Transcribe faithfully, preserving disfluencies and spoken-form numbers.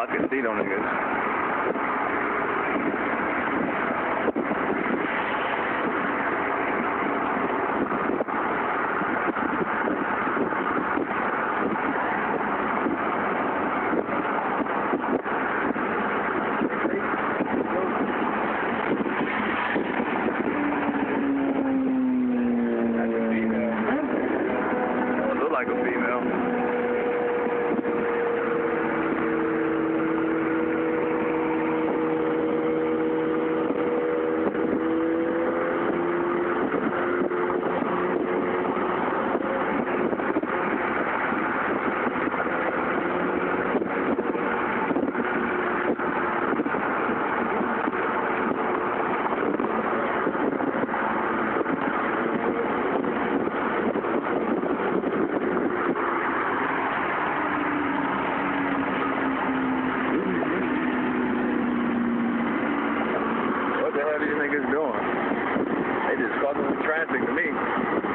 pocket seat on niggas. Like a female. What the hell are these niggas doing? They just fucking with traffic to me.